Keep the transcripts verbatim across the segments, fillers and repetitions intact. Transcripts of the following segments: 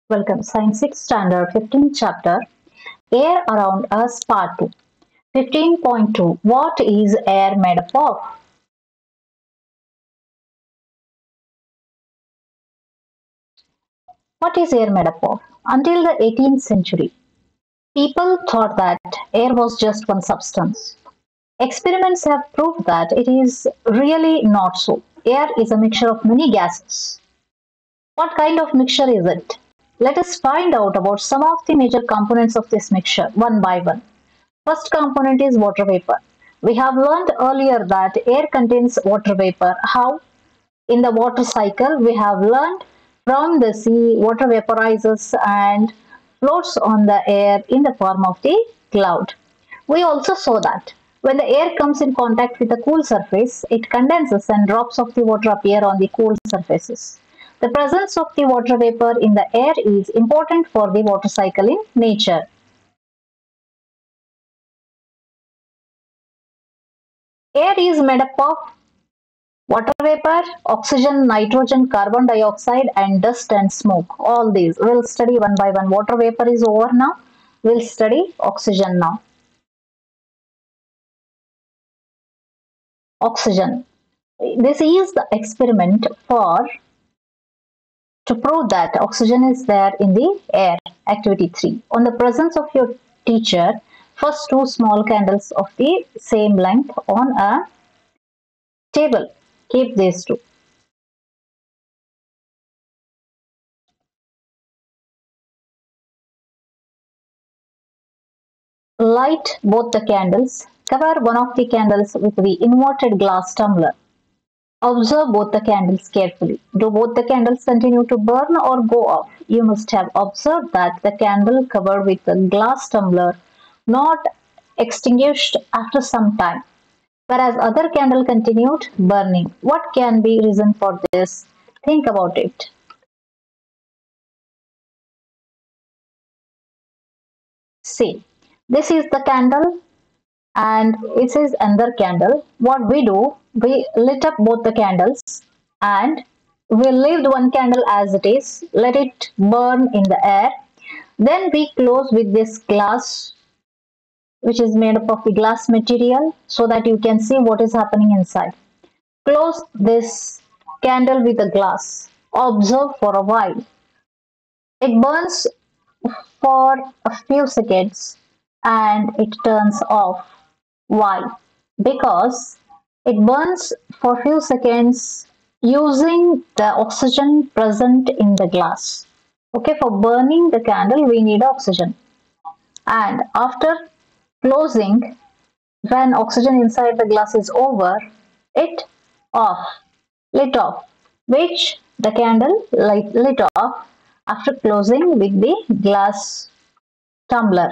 Welcome, Science sixth Standard, fifteenth Chapter, Air Around Us, Part two. fifteen point two. What is air made up of? What is air made up of? Until the eighteenth century, people thought that air was just one substance. Experiments have proved that it is really not so. Air is a mixture of many gases. What kind of mixture is it? Let us find out about some of the major components of this mixture one by one. First component is water vapor. We have learned earlier that air contains water vapor. How? In the water cycle, we have learned from the sea, water vaporizes and floats on the air in the form of the cloud. We also saw that when the air comes in contact with a cool surface, it condenses and drops of the water appear on the cool surfaces. The presence of the water vapor in the air is important for the water cycle in nature. Air is made up of water vapor, oxygen, nitrogen, carbon dioxide, and dust and smoke. All these we'll study one by one. Water vapor is over now. We'll study oxygen now. Oxygen. This is the experiment for to prove that oxygen is there in the air. Activity three. On the presence of your teacher, first two small candles of the same length on a table. Keep these two. Light both the candles. Cover one of the candles with the inverted glass tumbler. Observe both the candles carefully. Do both the candles continue to burn or go off? You must have observed that the candle covered with the glass tumbler not extinguished after some time, whereas other candle continued burning. What can be reason for this? Think about it. See, this is the candle and this is another candle. What we do, we lit up both the candles and we leave one candle as it is, let it burn in the air. Then we close with this glass, which is made up of the glass material, so that you can see what is happening inside. Close this candle with the glass. Observe for a while. It burns for a few seconds and it turns off. Why? Because it burns for a few seconds using the oxygen present in the glass. Okay, for burning the candle, we need oxygen. And after closing, when oxygen inside the glass is over, it off, lit off, which the candle light, lit off after closing with the glass tumbler.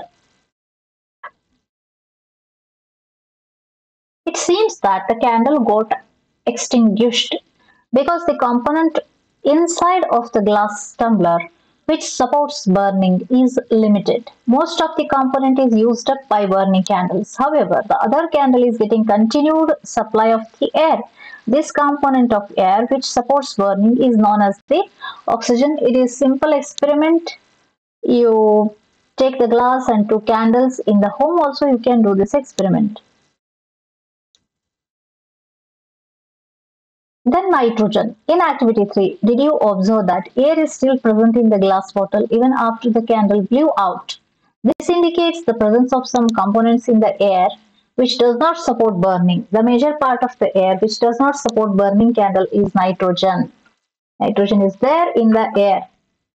It seems that the candle got extinguished because the component inside of the glass tumbler which supports burning is limited. Most of the component is used up by burning candles. However, the other candle is getting continued supply of the air. This component of air which supports burning is known as the oxygen. It is simple experiment. You take the glass and two candles in the home also you can do this experiment. Then nitrogen. In activity three, did you observe that air is still present in the glass bottle even after the candle blew out? This indicates the presence of some components in the air which does not support burning. The major part of the air which does not support burning candle is nitrogen. Nitrogen is there in the air.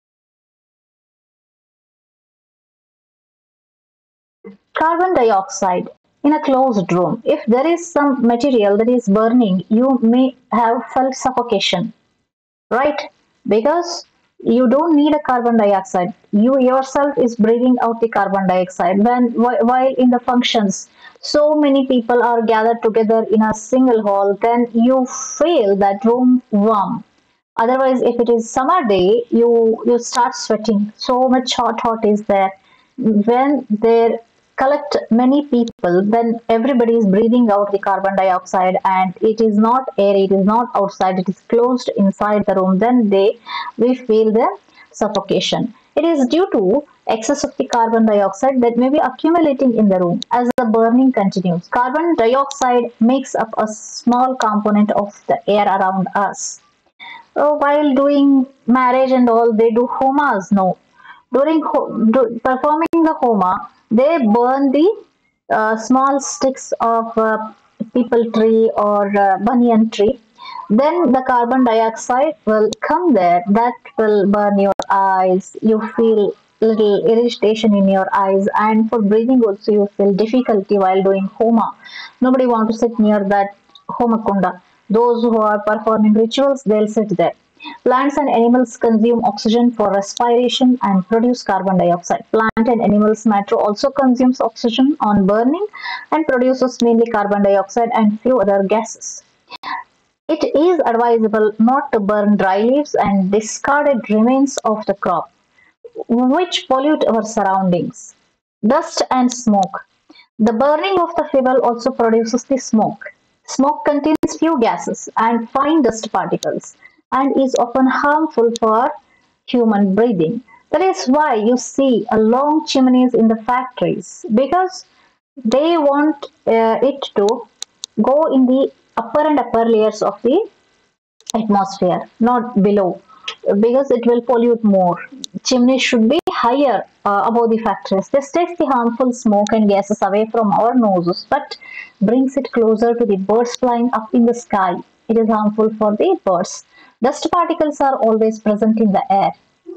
Carbon dioxide. In a closed room, if there is some material that is burning, you may have felt suffocation, right? Because you don't need a carbon dioxide. You yourself is breathing out the carbon dioxide. When while in the functions, so many people are gathered together in a single hall, then you feel that room warm. Otherwise, if it is summer day, you you start sweating. So much hot, hot is there. When there collect many people, then everybody is breathing out the carbon dioxide and it is not air, it is not outside, it is closed inside the room, then they we feel the suffocation. It is due to excess of the carbon dioxide that may be accumulating in the room as the burning continues. Carbon dioxide makes up a small component of the air around us. So while doing marriage and all, they do homas. No, during ho- do, performing the homa, they burn the uh, small sticks of uh, people tree or uh, banyan tree. Then the carbon dioxide will come there. That will burn your eyes. You feel little irritation in your eyes, and for breathing also you feel difficulty while doing homa. Nobody want to sit near that homa kunda. Those who are performing rituals, they'll sit there. Plants and animals consume oxygen for respiration and produce carbon dioxide. Plant and animals matter also consumes oxygen on burning and produces mainly carbon dioxide and few other gases. It is advisable not to burn dry leaves and discarded remains of the crop, which pollute our surroundings. Dust and smoke. The burning of the fuel also produces the smoke. Smoke contains few gases and fine dust particles and is often harmful for human breathing. That is why you see a long chimneys in the factories, because they want uh, it to go in the upper and upper layers of the atmosphere, not below, because it will pollute more. Chimneys should be higher uh, above the factories. This takes the harmful smoke and gases away from our noses, but brings it closer to the birds flying up in the sky. It is harmful for the birds. Dust particles are always present in the air.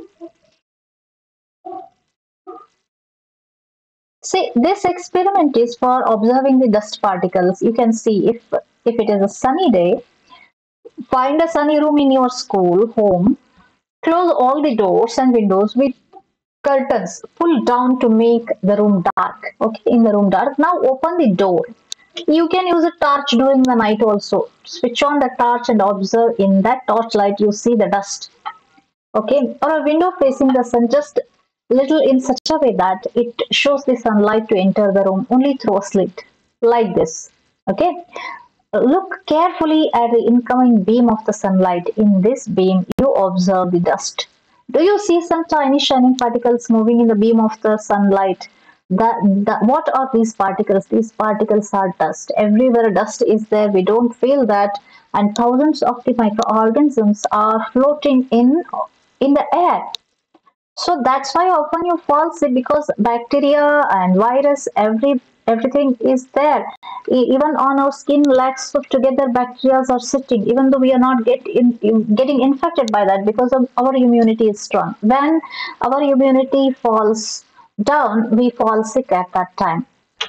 See, this experiment is for observing the dust particles. You can see if if it is a sunny day, find a sunny room in your school, home, close all the doors and windows with curtains pull down to make the room dark. Okay, in the room dark. Now open the door. You can use a torch during the night also. Switch on the torch and observe. In that torchlight you see the dust. Okay, or a window facing the sun, just little in such a way that it shows the sunlight to enter the room only through a slit, like this. Okay, look carefully at the incoming beam of the sunlight. In this beam, you observe the dust. Do you see some tiny shining particles moving in the beam of the sunlight? The, the, what are these particles? These particles are dust. Everywhere dust is there, we don't feel that, and thousands of the microorganisms are floating in in the air. So that's why often you fall sick, because bacteria and virus, every everything is there. E- even on our skin, lakhs of together bacteria are sitting. Even though we are not get in, in- getting infected by that, because of our immunity is strong. When our immunity falls down, we fall sick at that time.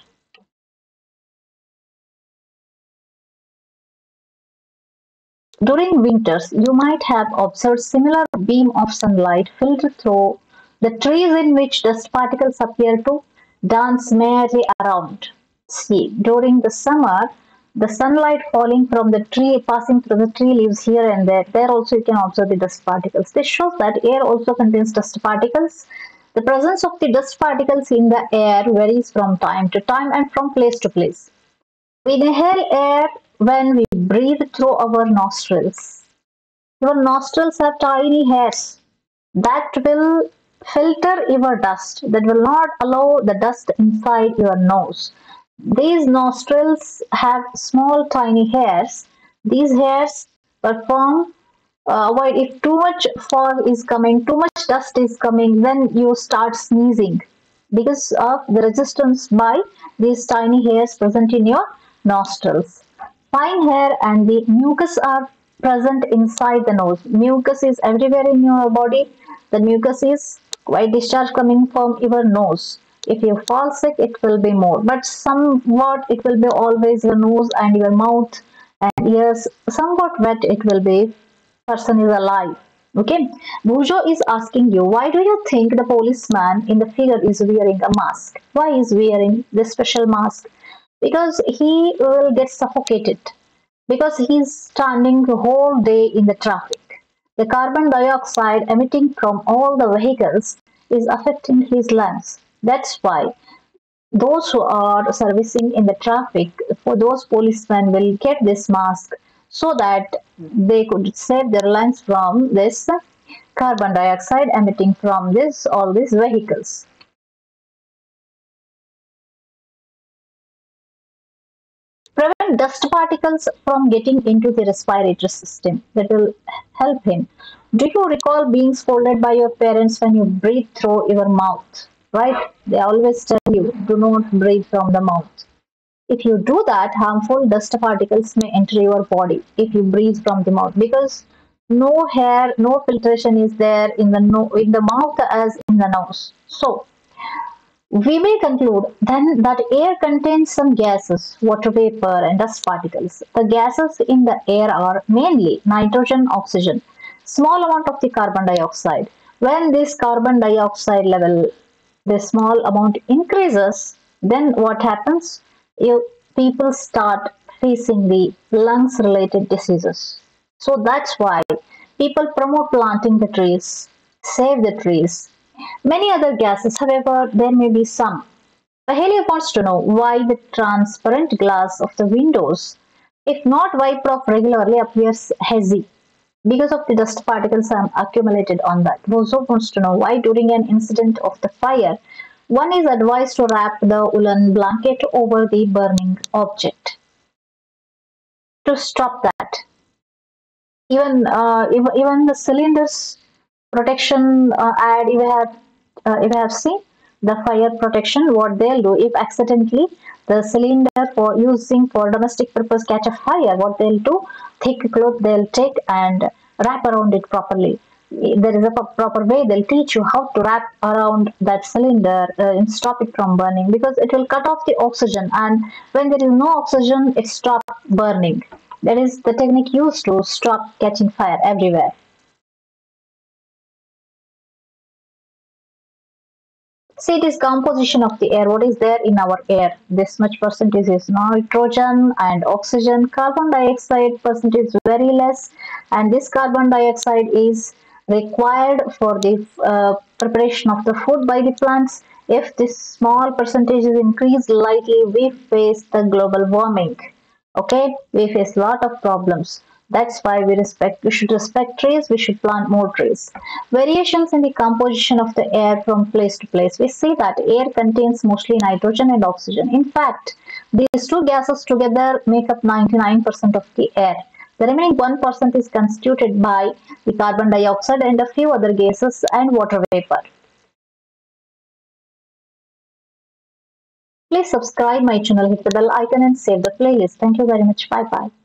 During winters, you might have observed similar beam of sunlight filter through the trees in which dust particles appear to dance merrily around. See, during the summer, the sunlight falling from the tree, passing through the tree leaves here and there, there also you can observe the dust particles. This shows that air also contains dust particles. The presence of the dust particles in the air varies from time to time and from place to place. We inhale air when we breathe through our nostrils. Your nostrils have tiny hairs that will filter your dust, that will not allow the dust inside your nose. These nostrils have small tiny hairs. These hairs perform uh, avoid if too much fog is coming, too much dust is coming, then you start sneezing because of the resistance by these tiny hairs present in your nostrils. Fine hair and the mucus are present inside the nose. Mucus is everywhere in your body. The mucus is white discharge coming from your nose. If you fall sick, it will be more, but somewhat it will be always your nose and your mouth and ears somewhat wet. It will be person is alive. Okay, Bujo is asking you, why do you think the policeman in the figure is wearing a mask? Why is wearing this special mask? Because he will get suffocated, because he's standing the whole day in the traffic. The carbon dioxide emitting from all the vehicles is affecting his lungs. That's why those who are servicing in the traffic, for those policemen will get this mask so that they could save their lives from this carbon dioxide emitting from this all these vehicles. Prevent dust particles from getting into the respiratory system. That will help him. Do you recall being scolded by your parents when you breathe through your mouth? Right? They always tell you, do not breathe from the mouth. If you do that, harmful dust particles may enter your body if you breathe from the mouth, because no hair, no filtration is there in the no, in the mouth as in the nose. So we may conclude then that air contains some gases, water vapor, and dust particles. The gases in the air are mainly nitrogen, oxygen, small amount of the carbon dioxide. When this carbon dioxide level, the small amount increases, then what happens? You, people start facing the lungs related diseases. So that's why people promote planting the trees, save the trees. Many other gases, however, there may be some. Pahelia wants to know why the transparent glass of the windows, if not wiped off regularly, appears hazy because of the dust particles accumulated on that. Bozo wants to know why during an incident of the fire, one is advised to wrap the woolen blanket over the burning object to stop that. Even uh, even, even the cylinders protection uh, ad you have uh, if you have seen the fire protection, what they'll do if accidentally the cylinder for using for domestic purpose catch a fire, what they'll do, thick cloth they'll take and wrap around it properly. There is a proper way they'll teach you how to wrap around that cylinder uh, and stop it from burning, because it will cut off the oxygen, and when there is no oxygen it stops burning. That is the technique used to stop catching fire everywhere. See, it is composition of the air. What is there in our air? This much percentage is nitrogen and oxygen. Carbon dioxide percentage is very less, and this carbon dioxide is required for the uh, preparation of the food by the plants. If this small percentage is increased lightly, we face the global warming. Okay, we face a lot of problems. That's why we respect we should respect trees, we should plant more trees. Variations in the composition of the air from place to place. We see that air contains mostly nitrogen and oxygen. In fact, these two gases together make up ninety-nine percent of the air. The remaining one percent is constituted by the carbon dioxide and a few other gases and water vapor. Please subscribe my channel, hit the bell icon and save the playlist. Thank you very much. Bye bye.